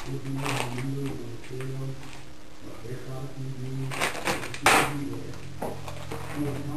Dit is een nummer van de euro. Weg gaat het niet meer. Dat is niet meer.